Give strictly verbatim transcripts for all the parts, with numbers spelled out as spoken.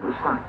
de cinq.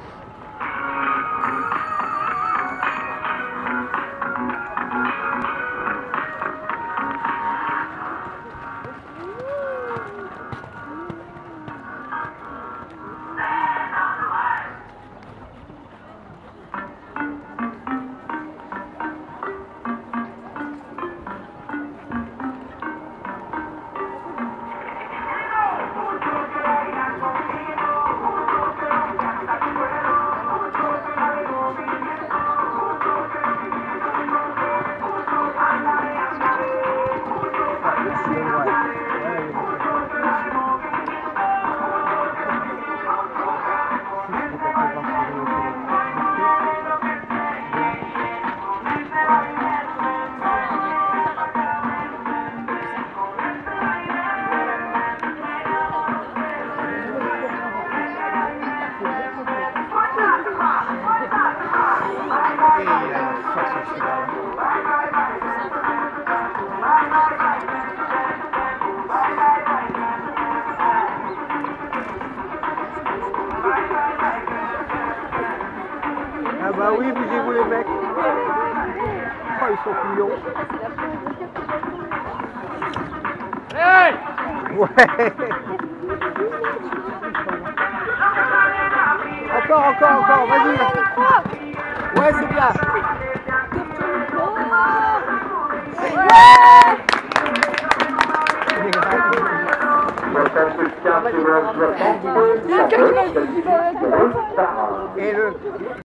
Ah bah oui, bougez-vous les mecs. Oh, ils sont couillons. Hey! Ouais. Encore, encore, encore, vas-y. Ouais, c'est bien. Ouais! Et le...